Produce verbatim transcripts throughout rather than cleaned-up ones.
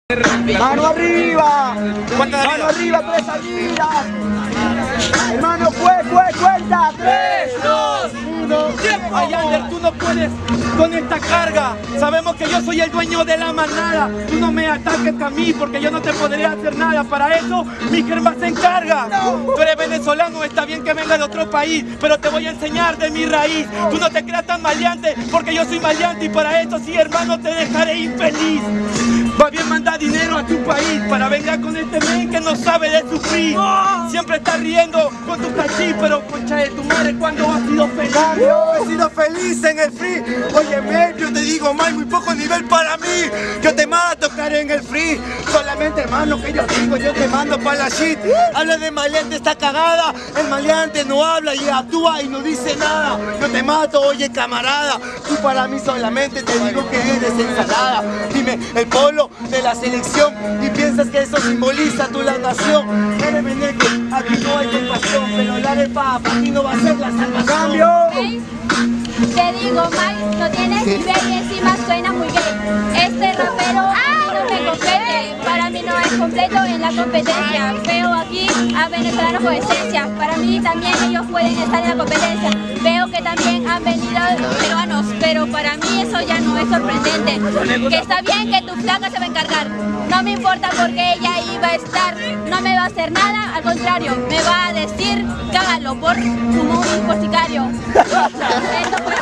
Mano arriba, ¿Cuántas mano arriba, tres salidas. Hermano, cue, cue, cuenta, tres, dos, uno. Ay, Ander, tú no puedes con esta carga. Sabemos que yo soy el dueño de la manada. Tú no me ataques a mí porque yo no te podría hacer nada. Para eso mi germa se encarga. Tú eres venezolano, está bien que venga de otro país, pero te voy a enseñar de mi raíz. Tú no te creas tan maleante porque yo soy maleante, y para esto sí, hermano, te dejaré infeliz. Va bien, manda dinero a tu país para vengar con este men que no sabe de sufrir. Siempre está riendo con tu cachí, pero concha de tu madre, ¿cuándo has sido feliz? Yo he sido feliz en el free. Oye, men, yo te digo, mal, muy poco nivel para mí. Yo te mato, cara, en el free. Solamente, hermano, que yo digo, yo te mando para la shit. Habla de maleante, está cagada. El maleante no habla y actúa y no dice nada. Yo te mato, oye, camarada. Tú para mí solamente te digo que eres ensalada. Dime, el polo de la selección, y piensas que eso simboliza tu la nación. Eres veneco, aquí no hay compasión, pero la de papa aquí no va a ser la salvación. Cambio. Hey, te digo, Mike, no tienes nivel y encima suena muy gay. Este rapero a mí no me compete, para mí no es completo en la competencia. Veo aquí a venezolanos con esencia, para mí también ellos pueden estar en la competencia. Veo que también han venido peruanos, pero para mí eso ya no es sorprendente. Que está bien que tu flaca se va a encargar, no me importa porque ella iba a estar, no me va a hacer nada, al contrario, me va a decir, cágalo por como un por sicario. Esto fue...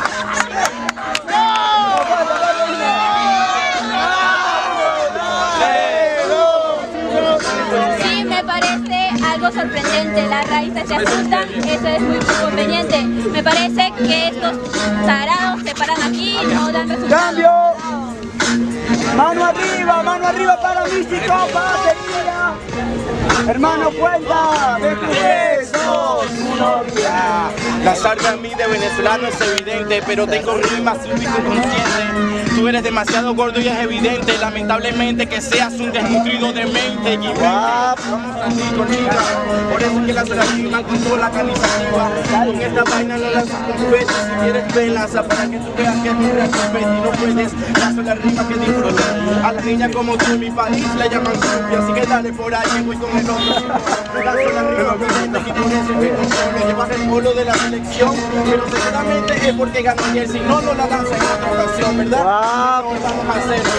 Sí, me parece algo sorprendente, las raíces se ajustan, eso es muy conveniente. Me parece que estos tarados se paran aquí y no dan resultados. Cambio. Mano arriba, mano arriba para mi psicópata. Hermano, cuenta. De tres, dos, uno, ya. La sarga a mí de venezolano es evidente, pero tengo rimas súbito consciente. Tú eres demasiado gordo y es evidente, lamentablemente que seas un desnutrido de mente. Y vamos a ti, gordita. Por eso es que lanzo la rima con toda la canizativa. Con esta vaina no lanzo confeti, si quieres velaza para que tú veas que es mi respeto y no puedes. Lanzo la rima que disfruto. A las niñas como tú en mi país la llaman copia, así que dale por ahí que voy con el otro. Lanzo la rima evidente y por eso es que controlo. Llevas el polo de la selección, pero seguramente es porque ganó ayer, si no, no la lanza en otra ocasión, ¿verdad? Wow. ¿Qué vamos a hacer?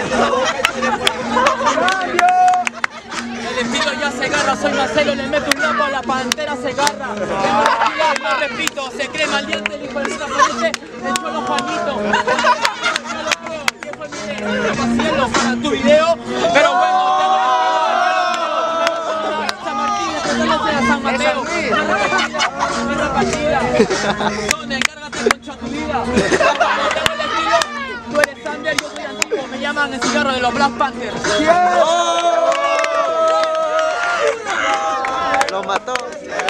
El estilo ya se agarra, soy Marcelo, le meto un lapo a la pantera, se agarra. No repito, se cree maleante, el hijo de puta parece el cholo Juanito. Haciendo para tu video, pero bueno, tengo San Martín, especialmente de San Mateo. Es repartida, Son, encárgate concha tu vida. Tengo el estilo, tú eres Sander, yo soy antiguo, me llaman el cigarro de los Black Panthers. Yes. Lo mató.